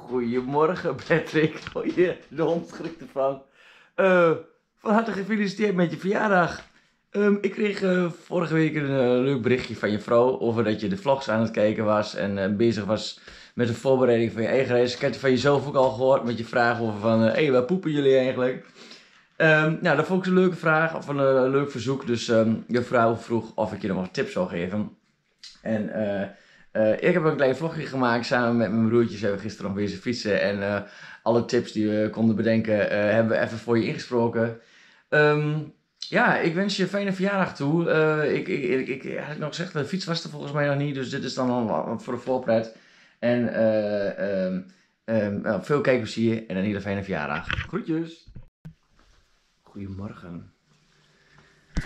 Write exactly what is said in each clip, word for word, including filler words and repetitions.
Goedemorgen Patrick, oh je de hond schrikt ervan. Uh, van harte gefeliciteerd met je verjaardag. Um, ik kreeg uh, vorige week een uh, leuk berichtje van je vrouw over dat je de vlogs aan het kijken was en uh, bezig was met de voorbereiding van je eigen reis. Ik heb het van jezelf ook al gehoord met je vraag over van, hé, uh, hey, waar poepen jullie eigenlijk? Um, nou, dat vond ik een leuke vraag, of een uh, leuk verzoek. Dus um, je vrouw vroeg of ik je nog wat tips zou geven. En uh, uh, ik heb een klein vlogje gemaakt samen met mijn broertjes. We hebben gisteren nog bezig fietsen. En uh, alle tips die we konden bedenken uh, hebben we even voor je ingesproken. Um, ja, ik wens je een fijne verjaardag toe. Uh, ik, ik, ik, ik had nog gezegd, de fiets was er volgens mij nog niet. Dus dit is dan al voor de voorpret. En uh, um, um, uh, veel kijkplezier en een hele fijne verjaardag. Groetjes! Goedemorgen. Uh,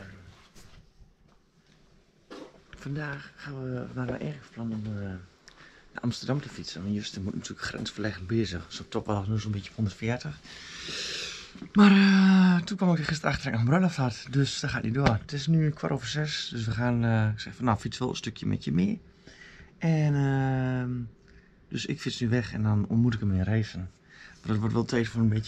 vandaag gaan we, waren we erg van om uh, naar Amsterdam te fietsen. Want Justin moet natuurlijk grensverleggend bezig. Zo top wel nu zo'n beetje op honderdveertig. Maar uh, toen kwam ik er gisteren achter dat ik nog een bruiloft had. Dus dat gaat niet door. Het is nu kwart over zes. Dus we gaan, uh, ik zeg van nou fiets wel een stukje met je mee. En uh, dus ik fiets nu weg en dan ontmoet ik hem in Rijssen. Maar dat wordt wel tijd voor een beetje...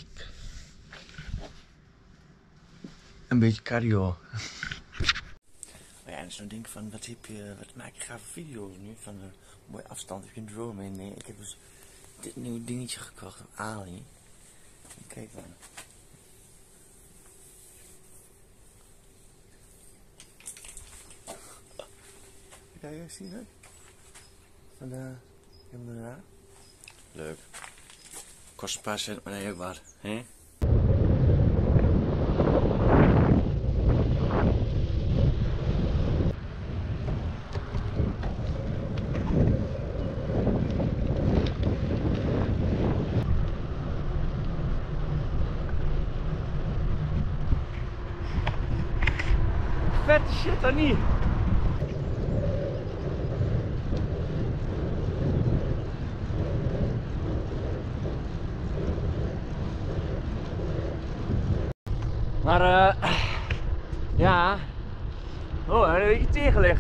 Een beetje cardio. Oh ja, en zo'n ding van, wat heb je, wat maak je gave video's nu? Van een mooie afstand, heb je een drone mee? Nee, ik heb dus dit nieuwe dingetje gekocht op Ali. Kijk dan. Kijk, zie je dat? Van de, helemaal leuk. Kost een paar cent, maar nee, ook wat, hè? Vette shit dan niet. Maar uh, ja, oh, een beetje tegenlicht.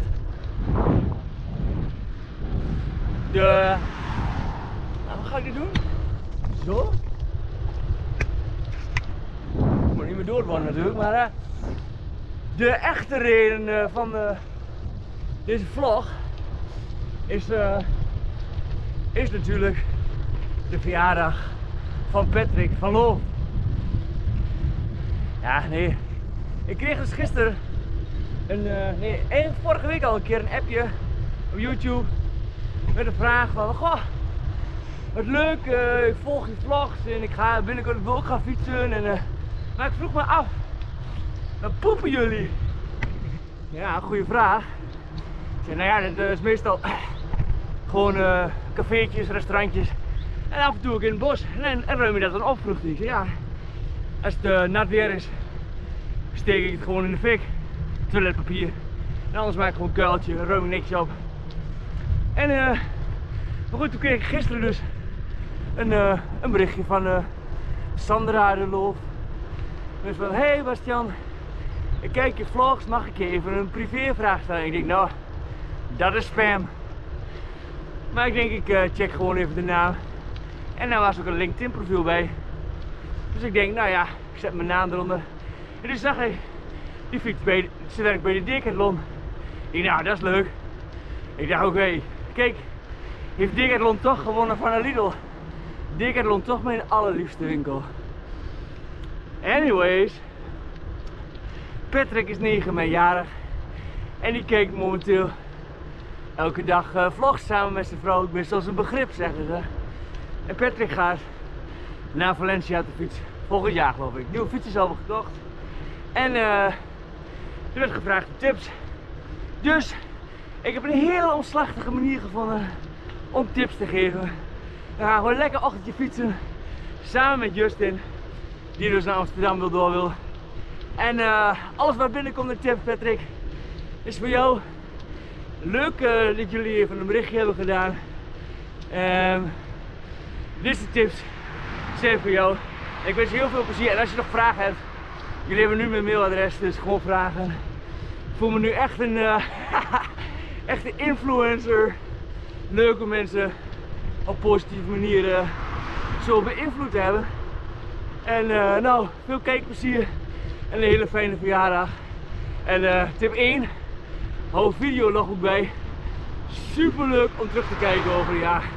De, nou, wat ga ik dit doen? Zo. Moet niet meer doorwonen natuurlijk, maar uh, de echte reden uh, van uh, deze vlog is, uh, is natuurlijk de verjaardag van Patrick van Loo. Ja, nee, ik kreeg dus gisteren, een, uh, nee, eigenlijk vorige week al een keer een appje op YouTube met een vraag van, goh, wat leuk, uh, ik volg je vlogs en ik ga binnenkort ook gaan fietsen. En, uh, maar ik vroeg me af, wat poepen jullie? Ja, goede vraag. Ik zei, nou ja, dat is meestal gewoon uh, cafeetjes, restaurantjes en af en toe ook in het bos. En, en ruim je dat dan op, vroeg hij. Ik zei, ja, als het uh, nat weer is, steek ik het gewoon in de fik. Toiletpapier. En anders maak ik gewoon een kuiltje, ruim ik niks op. En uh, maar goed, toen kreeg ik gisteren dus een, uh, een berichtje van uh, Sandra de Loof. Dus van, hey Bastian, ik kijk je vlogs, mag ik je even een privévraag stellen? Ik denk, nou, dat is spam. Maar ik denk, ik uh, check gewoon even de naam. En daar was ook een LinkedIn profiel bij. Dus ik denk, nou ja, ik zet mijn naam eronder. En dus zag ik, die fiets bij, ze werkt bij de Decathlon. Ik dacht, nou, dat is leuk. Ik dacht, oké, okay, kijk, heeft Decathlon toch gewonnen van een Lidl. Decathlon toch mijn allerliefste winkel. Anyways, Patrick is negen mei jarig en die kijkt momenteel elke dag uh, vlogs samen met zijn vrouw. Ik ben zoals een begrip, zeggen ze. En Patrick gaat naar Valencia te fietsen. Volgend jaar geloof ik. Nieuwe fiets is al gekocht. En uh, er werd gevraagd om tips. Dus ik heb een hele omslachtige manier gevonden om tips te geven. We gaan gewoon lekker ochtendje fietsen. Samen met Justin. Die dus naar Amsterdam wil door wil. En uh, alles wat binnenkomt in tips, Patrick, is voor jou. Leuk uh, dat jullie even een berichtje hebben gedaan. Um, deze tips zijn voor jou. Ik wens je heel veel plezier. En als je nog vragen hebt, jullie hebben nu mijn mailadres, dus gewoon vragen. Ik voel me nu echt een, uh, echt een influencer. Leuke mensen op positieve manier uh, zo beïnvloed hebben. En uh, nou, veel kijkplezier en een hele fijne verjaardag. En uh, tip één, hou een videologboek bij. Super leuk om terug te kijken over een jaar.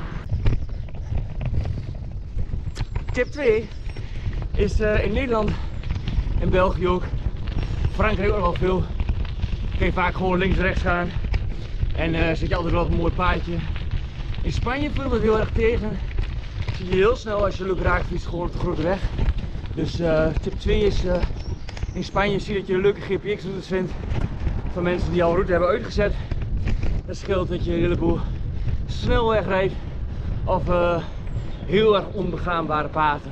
Tip twee is uh, in Nederland en België ook. Frankrijk ook wel veel. Kun je vaak gewoon links-rechts gaan. En uh, zit je altijd wel op een mooi paadje. In Spanje viel dat heel erg tegen. Zie je heel snel als je leuk raakt fietst gewoon op de grote weg. Dus uh, tip twee is uh, in Spanje zie je dat je een leuke G P X-routes vindt van mensen die al een route hebben uitgezet. Dat scheelt dat je een heleboel snelweg rijdt of uh, heel erg onbegaanbare paden.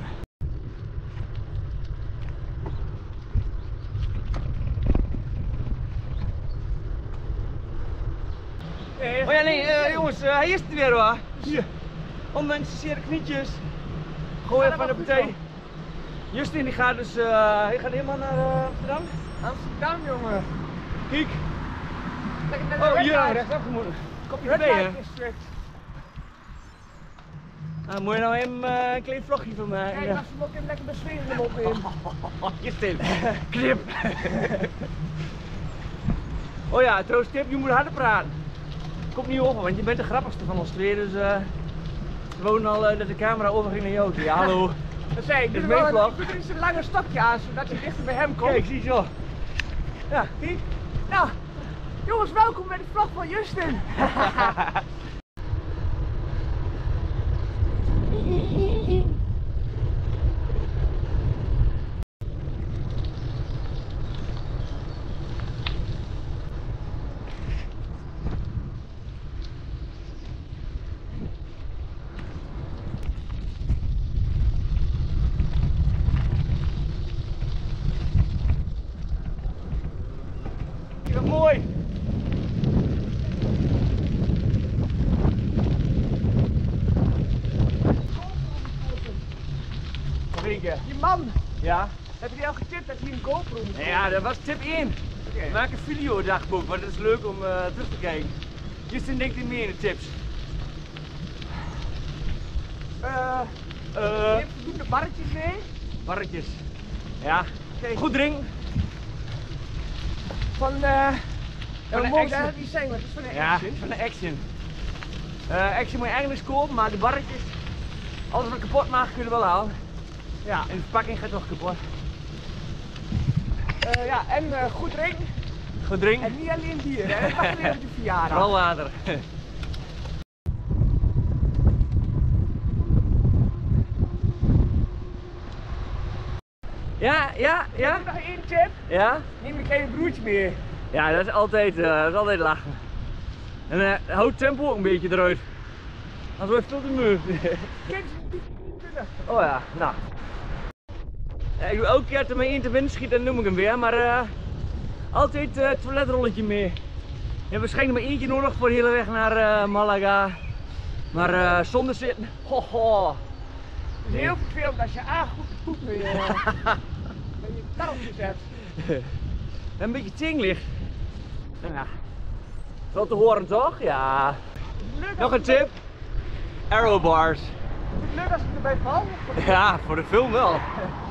Oh ja, nee, uh, jongens, uh, hij is er weer hoor. Hier, ondanks de zere knietjes. Gooi even van de partij. Justin die gaat dus, uh, hij gaat helemaal naar uh, Amsterdam. Amsterdam, jongen. Kijk. Lekker naar de Oh, hier, Red Light. rechtsaf gemoeten. Kopje Red Red Light Light District. Ah, moet je nou even uh, een klein vlogje van mij? Kijk, als hem ook even lekker besweren hem op in. Oh, Justin, knip. Oh ja, trouwens tip, je moet harder praten. Komt niet over, want je bent de grappigste van ons twee, dus uh, we wonen al uh, dat de camera overging naar jou. Ja, hallo. Dat zei ik, Dit doe is er mijn wel vlog. een, doe er eens een langer stokje aan, zodat je dichter bij hem komt. Kijk, zie je zo. Ja, Kijk. Nou, jongens, welkom bij de vlog van Justin. wat mooi. Nog één keer. Die man, Ja? heb je die al getipt dat hij een GoPro moet Ja, dat was tip één. Okay. Maak een videodagboek, want het is leuk om uh, terug te kijken. Justin denkt niet meer in de tips. Uh, Uh, je hebt voldoende barretjes mee. barretjes. Ja. Kijk. Goed drinken. Van, uh, ja, Van we de mogen Action. dat niet zeggen, maar het is van de Ja, Action. van de Action. Uh, Action moet je eigenlijk eens kopen, maar de barretjes, alles wat kapot maakt kun je er wel halen. Ja, en de verpakking gaat nog kapot. Uh, ja, en uh, goed drinken. Goed drinken. En niet alleen bier, hè. Dat mag alleen op de verjaardag. Vooral water. Ja, ja, ja. Heb ik nog één tip? Ja? Neem een kleine broertje mee. Ja, dat is altijd, uh, dat is altijd lachen. En uh, houd het tempo ook een beetje eruit. Anders wordt het veel te muur. Kijk, ze niet kunnen. Oh ja, nou. Ja, ik doe elke keer dat er maar één te binnen schiet, dan noem ik hem weer. Maar uh, altijd uh, het toiletrolletje mee. Je hebt waarschijnlijk maar eentje nodig voor de hele weg naar uh, Malaga. Maar uh, zonder zitten, ho ho. Het is heel vervelend als je A goed poep in je, in je tarotje zet. En een beetje ting ligt. Ja. Wel te horen toch? Ja. Leuk als Nog een het erbij- tip. Arrow bars. Is het leuk als ik erbij val? Ja, voor de film wel.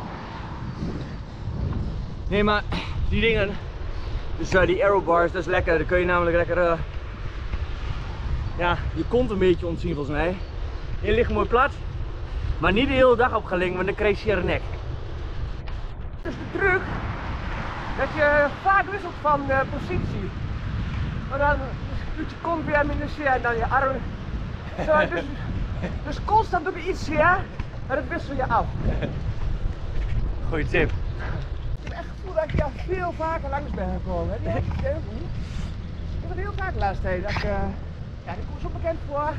Nee, maar die dingen, dus uh, die arrow bars, dat is lekker. Dan kun je namelijk lekker, uh, ja, je kont een beetje ontzien volgens mij. Je ligt mooi plat, maar niet de hele dag op gaan liggen, want dan krijg je een nek. Het is de truc dat je vaak wisselt van uh, positie. Maar dan doet je kont weer minder zeer en dan je arm. Zo, dus, dus constant doe je iets zeer, maar dat wissel je af. Goeie tip. Ik heb echt het gevoel dat ik hier veel vaker langs ben gekomen. Heb je dat idee of niet? Ik heb het heel vaak de laatste tijd. Dat ik, uh, ja, dat komt zo bekend voor.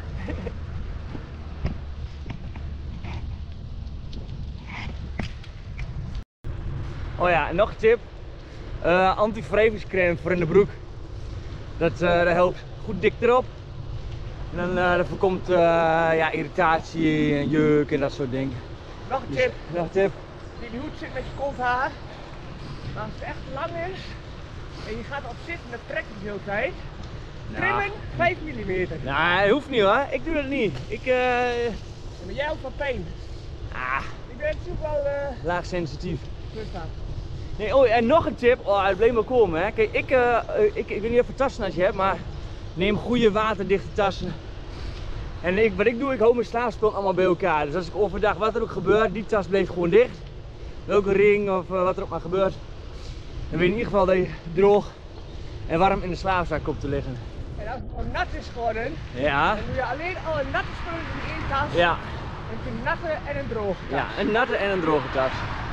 Oh ja, en nog een tip. Uh, anti-wrijvingscrème voor in de broek. Dat, uh, dat helpt goed dik erop. En dan uh, dat voorkomt uh, ja, irritatie en jeuk en dat soort dingen. Nog een Dus, tip. nog een tip. Die hoed zit met je konthaar. Maar als het echt lang is en je gaat op zitten, dan trekt het de hele tijd. Trimmen vijf millimeter. Nee, hoeft niet hoor. Ik doe dat niet. Ik, eh... Ja, maar jij ook van pijn. Ah, Ik ben natuurlijk wel uh, laag sensitief. plus aan. Nee, oh, en nog een tip. Oh, het bleef maar komen hè. Kijk, ik, uh, ik, ik weet niet of je tassen als je hebt, maar neem goede waterdichte tassen. En ik, wat ik doe, ik hou mijn slaapspullen allemaal bij elkaar. Dus als ik overdag, wat er ook gebeurt, die tas bleef gewoon dicht. Welke ring of uh, wat er ook maar gebeurt. Dan weet je in ieder geval dat je droog en warm in de slaapzak komt te liggen. En als het gewoon nat is geworden, Ja. dan doe je alleen alle natte spullen in één tas. Ja. Dan heb je een natte en een droge tas. Ja, een natte en een droge tas.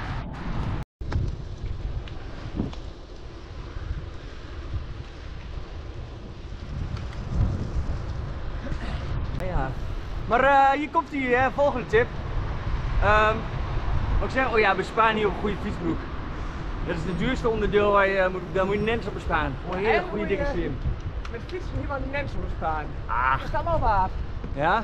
Ja. Maar uh, hier komt die uh, volgende tip. Um, wat ik zeg, oh ja, bespaar niet op een goede fietsbroek. Dat is het duurste onderdeel waar je, uh, moet, daar moet je nens op besparen. Gewoon een hele goede dikke slim. Met fietsen helemaal de mensen besparen. Ah. Dat is allemaal waar. Ja?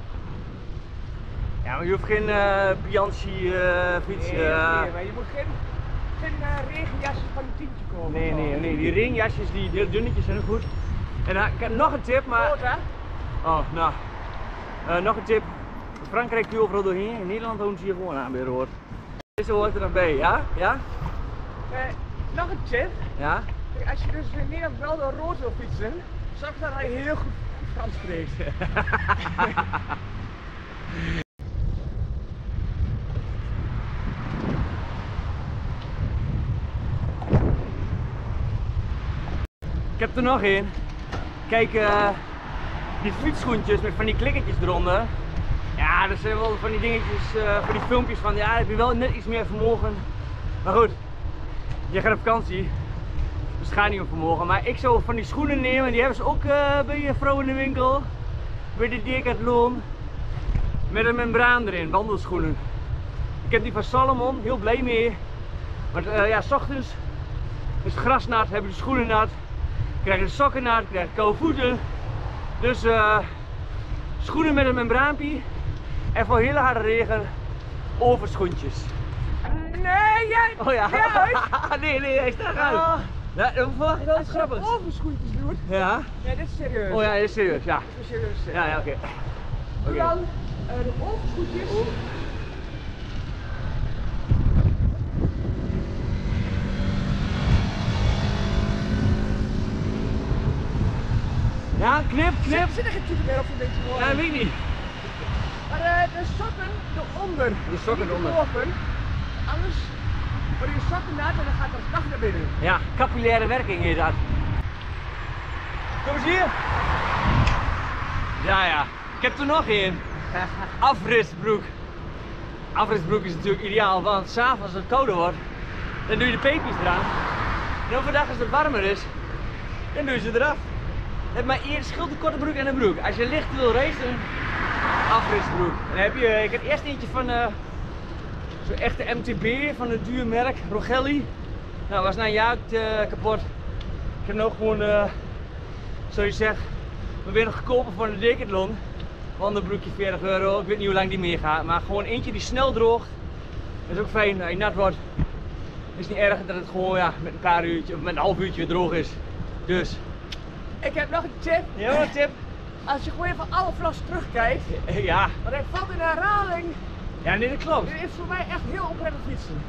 Ja, maar je hoeft geen uh, Bianchi uh, fiets. Nee, uh... nee, maar je moet geen, geen uh, regenjasjes van een tientje komen. Nee, nee, nee, die ringjasjes, die heel dunnetjes zijn ook goed. En uh, ik heb nog een tip, maar... Groot, hè? Oh, nou. Uh, nog een tip. In Frankrijk kun je overal doorheen, in Nederland woont ze hier gewoon aan bij Roord. Deze hoort er nog bij, ja? Ja? Uh, nog een tip. Ja? Als je dus in Nederland wel door rood wil fietsen, zorg dan dat je heel goed Frans spreekt. Ik heb er nog één. Kijk, uh, die fietsschoentjes met van die klikkertjes eronder. Ja, dat zijn wel van die dingetjes, uh, van die filmpjes van, ja, heb je wel net iets meer vermogen. Maar goed, je gaat op vakantie, dus het gaat niet om vermogen. Maar ik zou van die schoenen nemen, die hebben ze ook uh, bij je vrouw in de winkel. Bij de Decathlon. Met een membraan erin, wandelschoenen. Ik heb die van Salomon, heel blij mee. Maar uh, ja, 's ochtends is het gras nat, hebben de schoenen nat. Krijg je de sokken nat, krijg je koude voeten. Dus uh, schoenen met een membraanpie. En voor hele harde regen, overschoentjes. Nee, jij! Oh ja. Juist. nee, nee, hij staat uit. Oh. Ja, dat verwacht ik wel iets Als je grappigs. overschoentjes doet. Ja? Nee, dit is serieus. Oh ja, dit is serieus, ja. Dit is serieus. Ja, ja, oké. Okay. Doe Okay. dan uh, de overschoentjes. Oh. Ja, knip, knip. Zit, zit er geen type meer op een beetje mooi? Ja, weet ik niet. Maar uh, de sokken eronder. De sokken Niet eronder. boven. Anders worden je sokken nat en dan gaat dat dag naar binnen. Ja, capillaire werking heet dat. Kom eens hier. Ja, ja. Ik heb er nog één. Afrisbroek. Afrisbroek is natuurlijk ideaal, want s'avonds als het kouder wordt, dan doe je de peepjes eraan. En overdag als het warmer is, dan doe je ze eraf. Je hebt maar één scheelt een korte broek en een broek. Als je licht wil racen, afrisbroek. En dan heb je, ik heb eerst eentje van uh, zo'n echte M T B van een duur merk, Rogelli. Nou, was na een jaar uh, kapot. Ik heb hem ook gewoon, uh, zoals je zegt, maar weer nog gekopen voor een Decathlon. Wandelbroekje veertig euro, ik weet niet hoe lang die meegaat, maar gewoon eentje die snel droogt. Dat is ook fijn, als je nat wordt. Het is niet erg dat het gewoon ja, met een paar uurtje of met een half uurtje weer droog is. Dus. Ik heb nog een tip. Ja, wat een tip? Als je gewoon even alle vlogs terugkijkt, Ja. want hij valt in herhaling. Ja, nee, dat klopt. Dit is voor mij echt heel onprettig fietsen.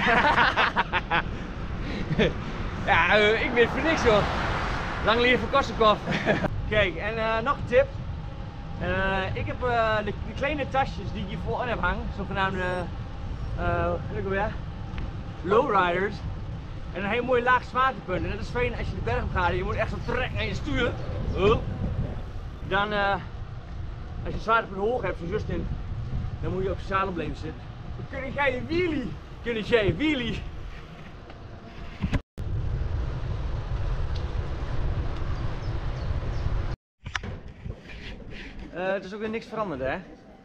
Ja, uh, ik weet voor niks hoor. Lang leven Korsakoff. Kijk, en uh, nog een tip. Uh, ik heb uh, de, de kleine tasjes die ik hier voorin heb hangen, zogenaamde uh, weer, lowriders. En een heel mooi laag zwaartepunt. En dat is fijn als je de berg op gaat. Je moet echt zo trekken aan je stuur. Oh. Dan, uh, als je zwaartepunt hoog hebt, zoals Justin, dan moet je op je zadel blijven zitten. Dan kun jij je wheelie. Kun jij wheelie. Uh, het is ook weer niks veranderd, hè?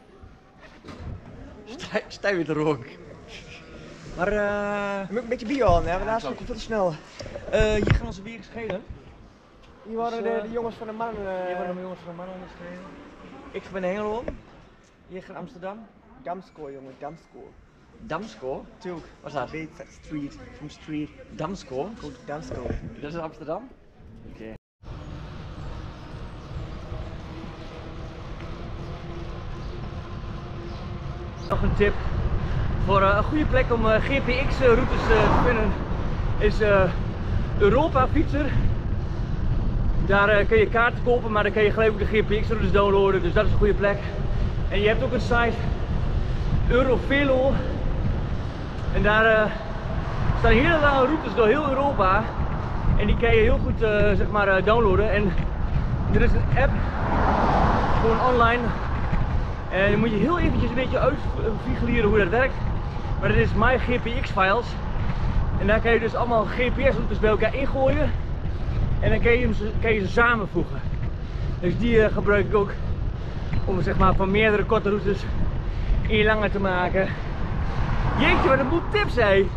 Stij, stij weer te roken. Maar uh... Je moet een beetje bio aan, hè? Want daarna is het veel te snel. Uh, hier gaan onze bieren schelen. Hier worden dus, uh, de, de jongens van de mannen. Uh... Hier worden de jongens van de mannen geschreven. Ik ben in Hengelo. Hier gaat Amsterdam. Damscore, jongen, Damscore. Damscore? Tuurlijk. Wat is dat? Big street, from street. Damscore? Go to Damscore. Dat is Amsterdam? Oké. Okay. Nog een tip voor uh, een goede plek om uh, G P X routes uh, te vinden is uh, Europa Fietser. Daar uh, kun je kaarten kopen, maar dan kun je gelijk ook de G P X routes downloaden, dus dat is een goede plek. En je hebt ook een site Eurovelo en daar uh, staan hele lange routes door heel Europa en die kan je heel goed uh, zeg maar, uh, downloaden. En er is een app, gewoon online, en dan moet je heel eventjes een beetje uitfigureren hoe dat werkt, maar dat is My G P X Files en daar kan je dus allemaal G P S routes bij elkaar ingooien en dan kan je, hem, kan je ze samenvoegen. Dus die uh, gebruik ik ook om zeg maar van meerdere korte routes één langer te maken. Jeetje, wat een boel tips, hé!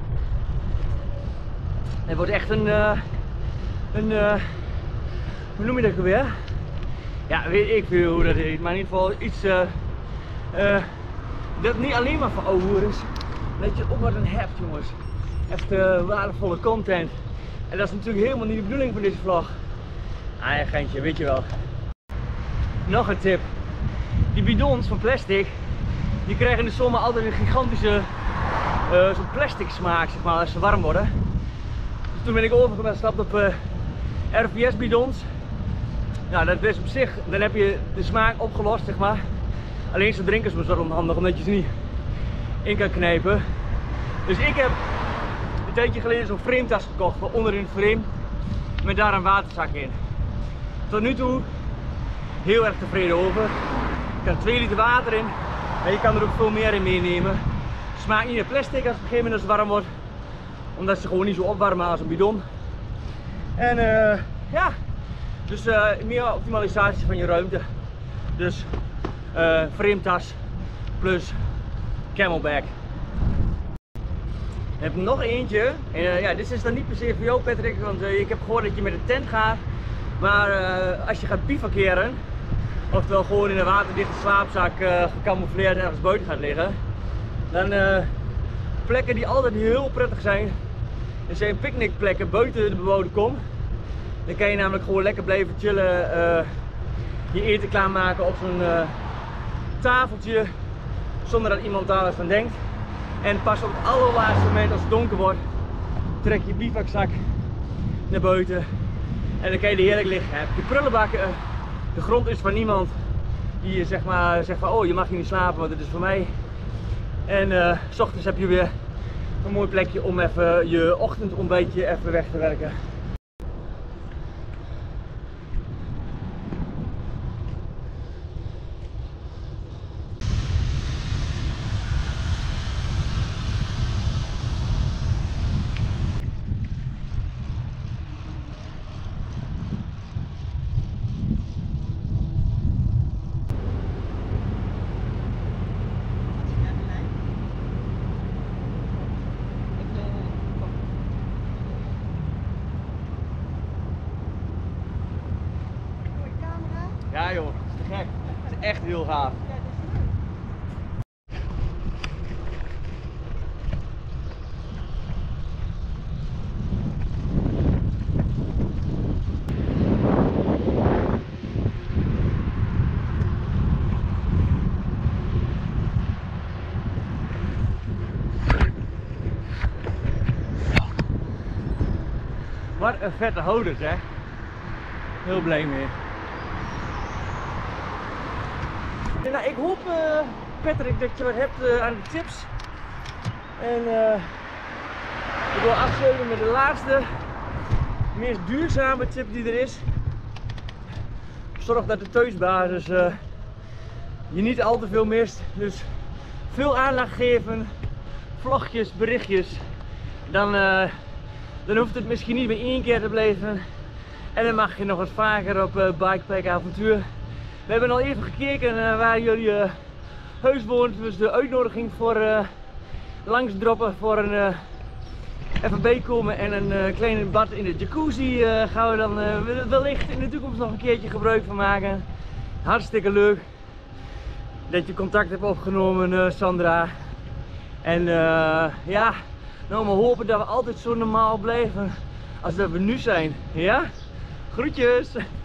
Het wordt echt een, uh, een uh, hoe noem je dat weer? Ja, weet ik veel hoe dat heet, maar in ieder geval iets uh, uh, dat niet alleen maar voor ouwe hoer is, dat je ook wat aan hebt, jongens. Echt uh, waardevolle content. En dat is natuurlijk helemaal niet de bedoeling van deze vlog. Ah, ja, geintje, weet je wel. Nog een tip. Die bidons van plastic, die krijgen in de zomer altijd een gigantische uh, zo'n plastic smaak, zeg maar, als ze warm worden. Dus toen ben ik overgestapt op uh, R V S bidons. Nou, dat is op zich, dan heb je de smaak opgelost, zeg maar. Alleen ze drinken is wel onhandig, omdat je ze niet in kan knijpen. Dus ik heb een tijdje geleden zo'n frametas gekocht voor onder in het frame, met daar een waterzak in. Tot nu toe heel erg tevreden over. Je kan twee liter water in, maar je kan er ook veel meer in meenemen. Het smaakt niet naar plastic als het op een gegeven moment als het warm wordt, omdat ze gewoon niet zo opwarmen als een bidon. En uh, ja, dus uh, meer optimalisatie van je ruimte. Dus uh, frametas plus camelback. Ik heb nog eentje. En, uh, ja, dit is dan niet per se voor jou, Patrick, want uh, ik heb gehoord dat je met een tent gaat. Maar uh, als je gaat bivakeren, oftewel gewoon in een waterdichte slaapzak uh, gecamoufleerd ergens buiten gaat liggen, dan uh, plekken die altijd heel prettig zijn, er zijn picknickplekken buiten de bebouwde kom. Dan kan je namelijk gewoon lekker blijven chillen, uh, je eten klaarmaken op zo'n uh, tafeltje, zonder dat iemand daar wat van denkt. En pas op het allerlaatste moment, als het donker wordt, trek je bivakzak naar buiten en dan kan je er heerlijk liggen. Heb je prullenbakken, de grond is van niemand die zeg maar zegt van oh, je mag hier niet slapen, want het is voor mij. En uh, 's ochtends heb je weer een mooi plekje om even je ochtendontbijtje even weg te werken. Ja joh, het is te gek. Het is echt heel gaaf. Wat een vette houders, hè. Heel blij mee. Nou, ik hoop, uh, Patrick, dat je wat hebt uh, aan de tips. En uh, ik wil afsluiten met de laatste, meest duurzame tip die er is. Zorg dat de thuisbasis uh, je niet al te veel mist. Dus veel aandacht geven, vlogjes, berichtjes. Dan, uh, dan hoeft het misschien niet meer één keer te blijven. En dan mag je nog wat vaker op uh, Bikepack avontuur. We hebben al even gekeken uh, waar jullie uh, huis woont, dus de uitnodiging voor uh, langs droppen voor een uh, even bijkomen en een uh, kleine bad in de jacuzzi uh, gaan we dan uh, wellicht in de toekomst nog een keertje gebruik van maken. Hartstikke leuk dat je contact hebt opgenomen, uh, Sandra. En uh, ja, nou maar hopen dat we altijd zo normaal blijven als dat we nu zijn. Ja? Groetjes!